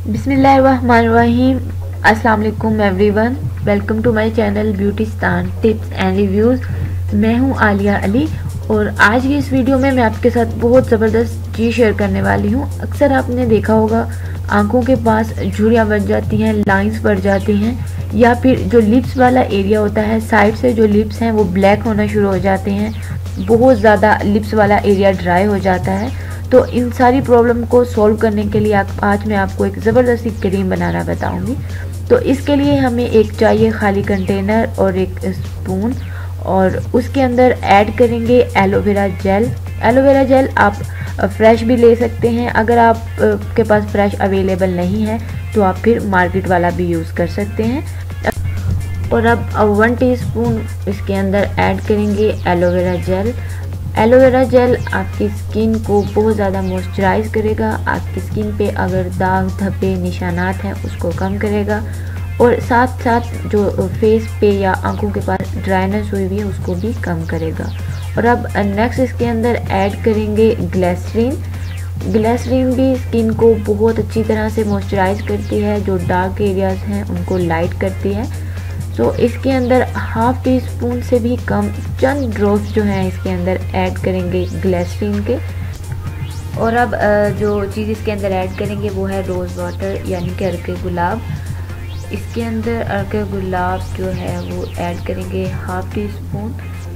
बिस्मिल्लाहिर्रहमानिर्रहीम। अस्सलाम वालेकुम everyone, welcome to my channel ब्यूटीस्तान टिप्स एंड रिव्यूज़। मैं हूं आलिया अली और आज की इस वीडियो में मैं आपके साथ बहुत ज़बरदस्त चीज़ शेयर करने वाली हूं। अक्सर आपने देखा होगा आंखों के पास झुर्रियाँ बन जाती हैं, लाइंस पड़ जाती हैं, या फिर जो लिप्स वाला एरिया होता है, साइड से जो लिप्स हैं वो ब्लैक होना शुरू हो जाते हैं, बहुत ज़्यादा लिप्स वाला एरिया ड्राई हो जाता है। तो इन सारी प्रॉब्लम को सॉल्व करने के लिए आज मैं आपको एक ज़बरदस्ती क्रीम बनाना बताऊंगी। तो इसके लिए हमें एक चाहिए खाली कंटेनर और एक स्पून, और उसके अंदर ऐड करेंगे एलोवेरा जेल। एलोवेरा जेल आप फ्रेश भी ले सकते हैं, अगर आप के पास फ्रेश अवेलेबल नहीं है तो आप फिर मार्केट वाला भी यूज़ कर सकते हैं। और अब 1 टीस्पून इसके अंदर ऐड करेंगे एलोवेरा जेल। एलोवेरा जेल आपकी स्किन को बहुत ज़्यादा मॉइस्चराइज करेगा, आपकी स्किन पे अगर दाग धब्बे निशानात हैं उसको कम करेगा, और साथ साथ जो फेस पे या आंखों के पास ड्राइनेस हुई हुई है उसको भी कम करेगा। और अब नेक्स्ट इसके अंदर ऐड करेंगे ग्लिसरीन। ग्लिसरीन भी स्किन को बहुत अच्छी तरह से मॉइस्चराइज करती है, जो डार्क एरियाज़ हैं उनको लाइट करती है। तो इसके अंदर 1/2 टीस्पून से भी कम चंद ड्रॉप्स जो हैं इसके अंदर ऐड करेंगे ग्लिसरीन के। और अब जो चीज़ इसके अंदर ऐड करेंगे वो है रोज़ वाटर, यानी कि अर्के गुलाब। इसके अंदर अर्के गुलाब जो है वो ऐड करेंगे 1/2 टीस्पून।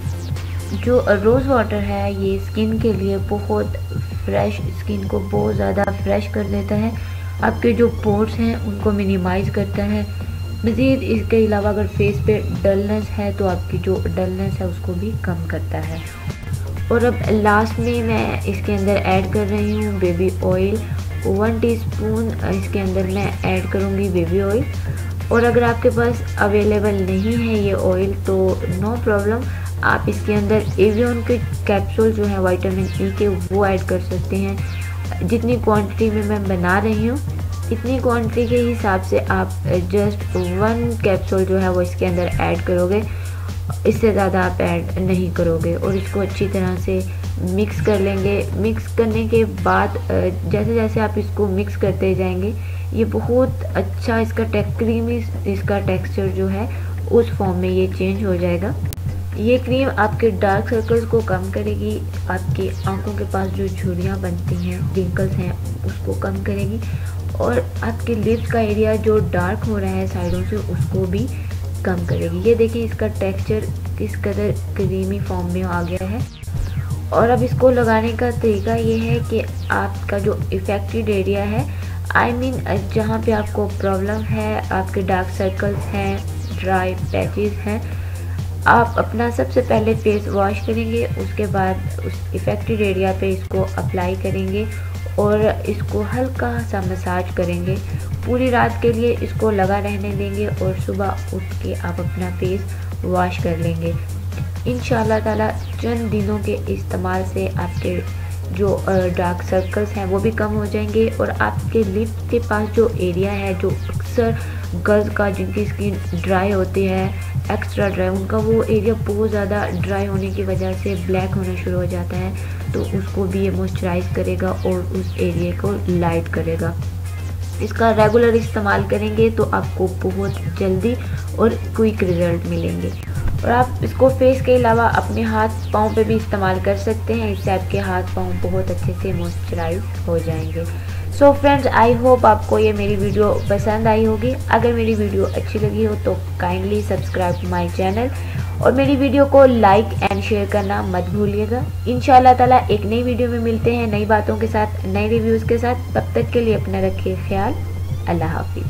जो रोज़ वाटर है ये स्किन के लिए बहुत फ्रेश, स्किन को बहुत ज़्यादा फ्रेश कर देता है, आपके जो पोर्स हैं उनको मिनिमाइज़ करता है। मज़ीद इसके अलावा अगर फेस पे डलनेस है तो आपकी जो डलनेस है उसको भी कम करता है। और अब लास्ट में मैं इसके अंदर ऐड कर रही हूँ बेबी ऑयल। 1 टीस्पून इसके अंदर मैं ऐड करूँगी बेबी ऑयल। और अगर आपके पास अवेलेबल नहीं है ये ऑयल तो नो प्रॉब्लम, आप इसके अंदर एवियन के कैप्सूल जो है विटामिन ई के वो ऐड कर सकते हैं। जितनी क्वांटिटी में मैं बना रही हूँ इतनी क्वांटिटी के हिसाब से आप जस्ट 1 कैप्सूल जो है वो इसके अंदर ऐड करोगे, इससे ज़्यादा आप ऐड नहीं करोगे। और इसको अच्छी तरह से मिक्स कर लेंगे। मिक्स करने के बाद जैसे जैसे आप इसको मिक्स करते जाएंगे ये बहुत अच्छा इसका क्रीमी इसका टेक्सचर जो है उस फॉर्म में ये चेंज हो जाएगा। ये क्रीम आपके डार्क सर्कल्स को कम करेगी, आपकी आंखों के पास जो झुर्रियाँ बनती हैं, रिंकल्स हैं, उसको कम करेगी, और आपके लिप्स का एरिया जो डार्क हो रहा है साइडों से उसको भी कम करेगी। ये देखिए इसका टेक्सचर किस कदर क्रीमी फॉर्म में आ गया है। और अब इसको लगाने का तरीका ये है कि आपका जो इफेक्टेड एरिया है, आई मीन जहाँ पे आपको प्रॉब्लम है, आपके डार्क सर्कल्स हैं, ड्राई पैचेस हैं, आप अपना सबसे पहले फेस वॉश करेंगे, उसके बाद उस इफेक्टेड एरिया पे इसको अप्लाई करेंगे और इसको हल्का सा मसाज करेंगे। पूरी रात के लिए इसको लगा रहने देंगे और सुबह उठ के आप अपना फेस वॉश कर लेंगे। इंशाल्लाह ताला चंद दिनों के इस्तेमाल से आपके जो डार्क सर्कल्स हैं वो भी कम हो जाएंगे, और आपके लिप्स के पास जो एरिया है, जो अक्सर गर्ल्स का जिनकी स्किन ड्राई होती है, एक्स्ट्रा ड्राई, उनका वो एरिया बहुत ज़्यादा ड्राई होने की वजह से ब्लैक होना शुरू हो जाता है, तो उसको भी ये मॉइस्चराइज करेगा और उस एरिया को लाइट करेगा। इसका रेगुलर इस्तेमाल करेंगे तो आपको बहुत जल्दी और क्विक रिज़ल्ट मिलेंगे। और आप इसको फेस के अलावा अपने हाथ पाँव पे भी इस्तेमाल कर सकते हैं, इससे आपके हाथ पाँव बहुत अच्छे से मॉइस्चराइज हो जाएंगे। सो फ्रेंड्स, आई होप आपको ये मेरी वीडियो पसंद आई होगी। अगर मेरी वीडियो अच्छी लगी हो तो काइंडली सब्सक्राइब माय चैनल और मेरी वीडियो को लाइक एंड शेयर करना मत भूलिएगा। इंशाल्लाह ताला एक नई वीडियो में मिलते हैं, नई बातों के साथ, नए रिव्यूज़ के साथ। तब तक के लिए अपना रखिए ख्याल। अल्लाह हाफिज़।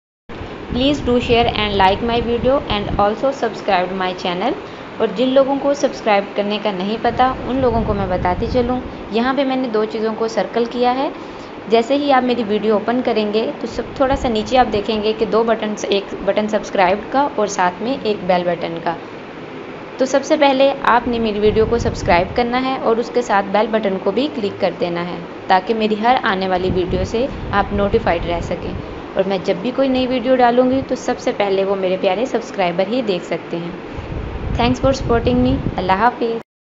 Please do share and like my video and also subscribe my channel. और जिन लोगों को सब्सक्राइब करने का नहीं पता उन लोगों को मैं बताती चलूँ, यहाँ पे मैंने 2 चीज़ों को सर्कल किया है। जैसे ही आप मेरी वीडियो ओपन करेंगे तो सब थोड़ा सा नीचे आप देखेंगे कि 2 बटन, एक बटन सब्सक्राइब का और साथ में एक बेल बटन का। तो सबसे पहले आपने मेरी वीडियो को सब्सक्राइब करना है और उसके साथ बेल बटन को भी क्लिक कर देना है, ताकि मेरी हर आने वाली वीडियो से आप नोटिफाइड रह सकें, और मैं जब भी कोई नई वीडियो डालूँगी तो सबसे पहले वो मेरे प्यारे सब्सक्राइबर ही देख सकते हैं। Thanks for supporting me. अल्लाह हाफिज़।